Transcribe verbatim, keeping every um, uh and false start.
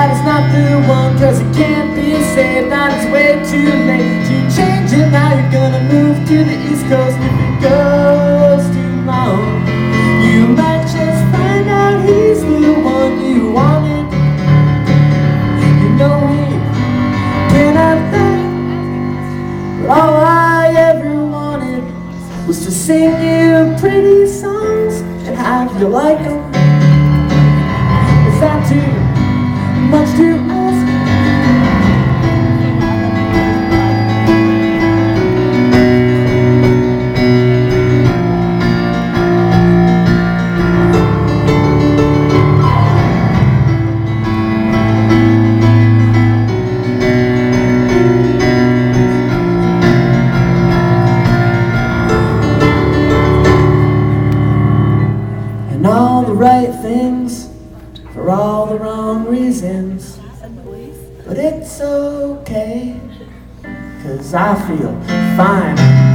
that it's not the one, cause it can't be saved, that it's way too late to change it. Now you're gonna move to the East Coast. If it goes too long, you might just find out he's the one you wanted. You know he can have that, but all I ever wanted was to sing you pretty songs and have you like them. Is that too much to ask? And all the right things for all the wrong reasons, but it's okay, cause I feel fine.